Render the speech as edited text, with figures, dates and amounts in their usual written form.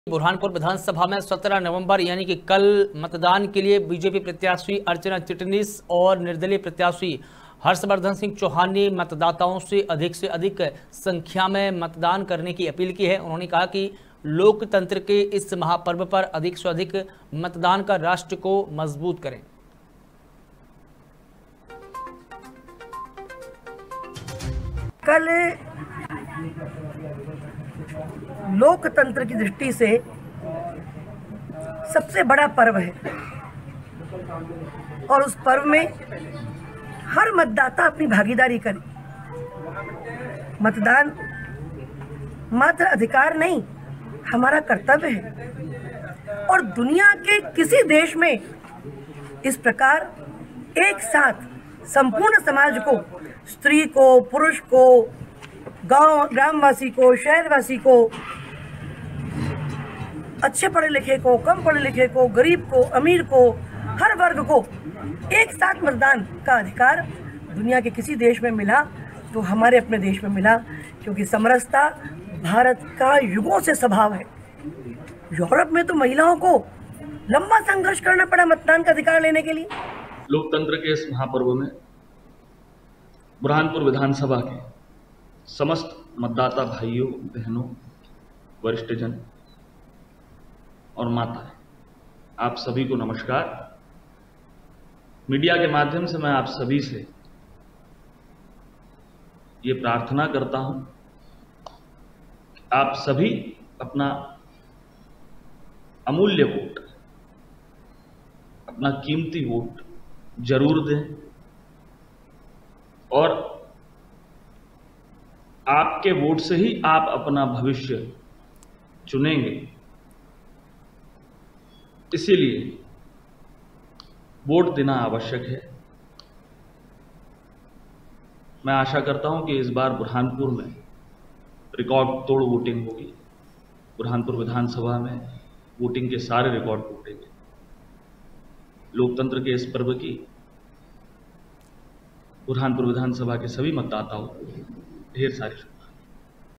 बुरहानपुर विधानसभा में 17 नवंबर यानी कि कल मतदान के लिए बीजेपी प्रत्याशी अर्चना चिटनीस और निर्दलीय प्रत्याशी हर्षवर्धन सिंह चौहान ने मतदाताओं से अधिक संख्या में मतदान करने की अपील की है। उन्होंने कहा कि लोकतंत्र के इस महापर्व पर अधिक से अधिक मतदान कर राष्ट्र को मजबूत करें। कल लोकतंत्र की दृष्टि से सबसे बड़ा पर्व है और उस पर्व में हर मतदाता अपनी भागीदारी करे। मतदान मात्र अधिकार नहीं, हमारा कर्तव्य है और दुनिया के किसी देश में इस प्रकार एक साथ संपूर्ण समाज को, स्त्री को, पुरुष को, ग्रामवासी को, शहरवासी को, अच्छे पढ़े लिखे को, कम पढ़े लिखे को, गरीब को, अमीर को, हर वर्ग को एक साथ मतदान का अधिकार दुनिया के किसी देश में मिला तो हमारे अपने देश में मिला, क्योंकि समरसता भारत का युगों से स्वभाव है। यूरोप में तो महिलाओं को लंबा संघर्ष करना पड़ा मतदान का अधिकार लेने के लिए। लोकतंत्र के इस महापर्व में बुरहानपुर विधानसभा के समस्त मतदाता भाइयों, बहनों, वरिष्ठजन और माताएं, आप सभी को नमस्कार। मीडिया के माध्यम से मैं आप सभी से ये प्रार्थना करता हूं कि आप सभी अपना अमूल्य वोट, अपना कीमती वोट जरूर दें और आपके वोट से ही आप अपना भविष्य चुनेंगे। इसीलिए वोट देना आवश्यक है। मैं आशा करता हूं कि इस बार बुरहानपुर में रिकॉर्ड तोड़ वोटिंग होगी। बुरहानपुर विधानसभा में वोटिंग के सारे रिकॉर्ड टूटेंगे। लोकतंत्र के इस पर्व की बुरहानपुर विधानसभा के सभी मतदाताओं को ढेर सारी